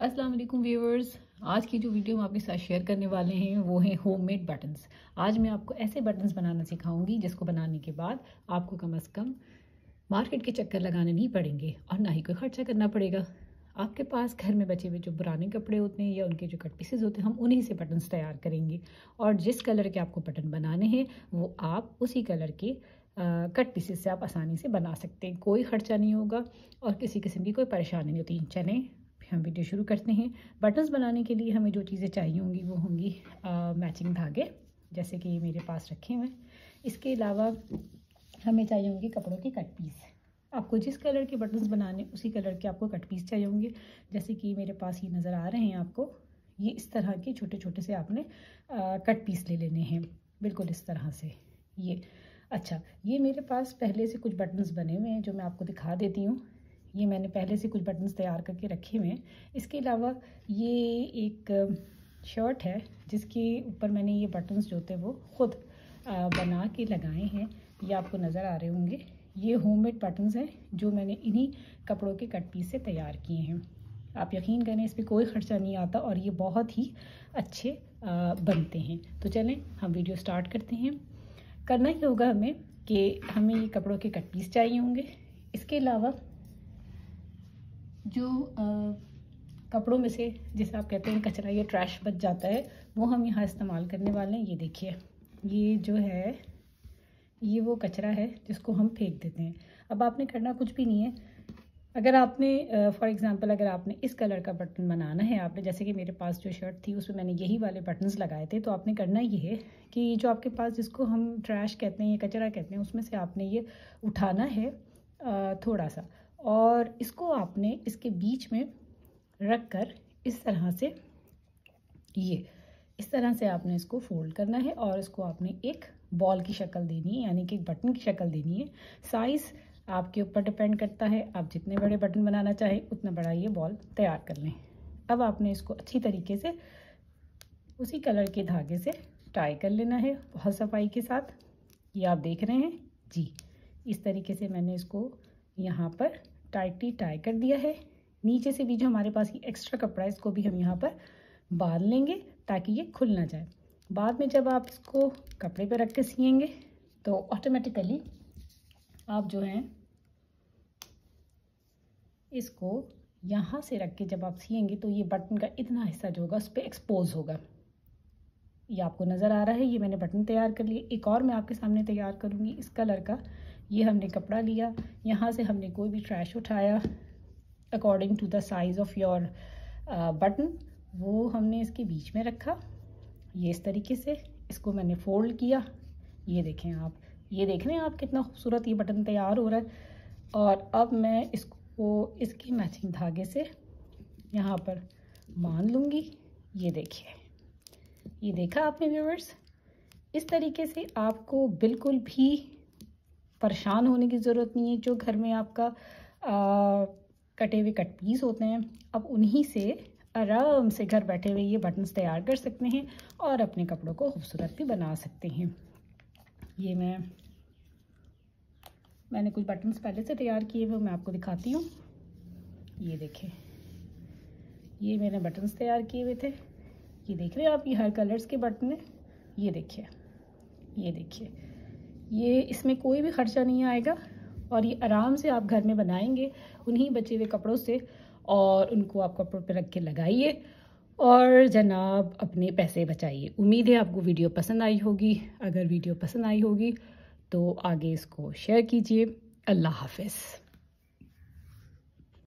अस्सलाम वालेकुम व्यूअर्स। आज की जो वीडियो हम आपके साथ शेयर करने वाले हैं वो है होममेड बटन्स। आज मैं आपको ऐसे बटन्स बनाना सिखाऊंगी जिसको बनाने के बाद आपको कम से कम मार्केट के चक्कर लगाने नहीं पड़ेंगे और ना ही कोई खर्चा करना पड़ेगा। आपके पास घर में बचे हुए जो पुराने कपड़े होते हैं या उनके जो कट पीसेस होते हैं, हम उन्हीं से बटन्स तैयार करेंगे और जिस कलर के आपको बटन बनाने हैं वो आप उसी कलर के कट पीसेस से आप आसानी से बना सकते हैं। कोई खर्चा नहीं होगा और किसी किस्म की कोई परेशानी नहीं होती। चलें हम वीडियो शुरू करते हैं। बटन्स बनाने के लिए हमें जो चीज़ें चाहिए होंगी वो होंगी मैचिंग धागे, जैसे कि मेरे पास रखे हुए हैं। इसके अलावा हमें चाहिए होंगे कपड़ों के कट पीस। आपको जिस कलर के बटन्स बनाने उसी कलर के आपको कट पीस चाहिए होंगे। जैसे कि मेरे पास ये नज़र आ रहे हैं आपको, ये इस तरह के छोटे छोटे से आपने कट पीस ले लेने हैं, बिल्कुल इस तरह से। ये अच्छा, ये मेरे पास पहले से कुछ बटन्स बने हुए हैं जो मैं आपको दिखा देती हूँ। ये मैंने पहले से कुछ बटन्स तैयार करके रखे हुए हैं। इसके अलावा ये एक शर्ट है जिसके ऊपर मैंने ये बटन्स जो थे वो ख़ुद बना के लगाए हैं। ये आपको नज़र आ रहे होंगे। ये होममेड बटन्स हैं जो मैंने इन्हीं कपड़ों के कट पीस से तैयार किए हैं। आप यकीन करें, इस पर कोई ख़र्चा नहीं आता और ये बहुत ही अच्छे बनते हैं। तो चलें हम वीडियो स्टार्ट करते हैं। करना ही होगा हमें कि हमें ये कपड़ों के कट पीस चाहिए होंगे। इसके अलावा जो कपड़ों में से जिसे आप कहते हैं कचरा या ट्रैश बच जाता है, वो हम यहाँ इस्तेमाल करने वाले हैं। ये देखिए, ये जो है ये वो कचरा है जिसको हम फेंक देते हैं। अब आपने करना कुछ भी नहीं है। अगर आपने फॉर एग्ज़ाम्पल अगर आपने इस कलर का बटन बनाना है, आपने जैसे कि मेरे पास जो शर्ट थी उसमें मैंने यही वाले बटन्स लगाए थे, तो आपने करना ये है कि जो आपके पास जिसको हम ट्रैश कहते हैं या कचरा कहते हैं उसमें से आपने ये उठाना है थोड़ा सा, और इसको आपने इसके बीच में रख कर इस तरह से ये इस तरह से आपने इसको फोल्ड करना है और इसको आपने एक बॉल की शक्ल देनी है, यानी कि एक बटन की शक्ल देनी है। साइज़ आपके ऊपर डिपेंड करता है, आप जितने बड़े बटन बनाना चाहें उतना बड़ा ये बॉल तैयार कर लें। अब आपने इसको अच्छी तरीके से उसी कलर के धागे से टाई कर लेना है, बहुत सफाई के साथ। ये आप देख रहे हैं जी, इस तरीके से मैंने इसको यहाँ पर टाइटली टाई कर दिया है। नीचे से भी जो हमारे पास ये एक्स्ट्रा कपड़ा है इसको भी हम यहाँ पर बांध लेंगे ताकि ये खुल ना जाए। बाद में जब आप इसको कपड़े पे रख के सिएंगे तो ऑटोमेटिकली आप जो हैं इसको यहाँ से रख के जब आप सिएंगे तो ये बटन का इतना हिस्सा जो होगा उस पर एक्सपोज होगा। ये आपको नज़र आ रहा है। ये मैंने बटन तैयार कर लिए। एक और मैं आपके सामने तैयार करूँगी इस कलर का। ये हमने कपड़ा लिया, यहाँ से हमने कोई भी ट्रैश उठाया according to the size of your button, वो हमने इसके बीच में रखा। ये इस तरीके से इसको मैंने फोल्ड किया। ये देखें आप, ये देख रहे हैं आप कितना खूबसूरत ये बटन तैयार हो रहा है। और अब मैं इसको इसकी मैचिंग धागे से यहाँ पर बांध लूँगी। ये देखिए, ये देखा आपने व्यूअर्स। इस तरीके से आपको बिल्कुल भी परेशान होने की ज़रूरत नहीं है। जो घर में आपका कटे हुए कट पीस होते हैं, अब उन्हीं से आराम से घर बैठे हुए ये बटन्स तैयार कर सकते हैं और अपने कपड़ों को खूबसूरत भी बना सकते हैं। ये मैंने कुछ बटन्स पहले से तैयार किए हुए मैं आपको दिखाती हूँ। ये देखें, ये मैंने बटन्स तैयार किए हुए थे। ये देख रहे हैं आप, ये हर कलर्स के बटन है। ये देखिए, ये देखिए, ये इसमें कोई भी खर्चा नहीं आएगा और ये आराम से आप घर में बनाएंगे उन्हीं बचे हुए कपड़ों से, और उनको आप कपड़ों पे रख के लगाइए और जनाब अपने पैसे बचाइए। उम्मीद है आपको वीडियो पसंद आई होगी। अगर वीडियो पसंद आई होगी तो आगे इसको शेयर कीजिए। अल्लाह हाफ़िज़।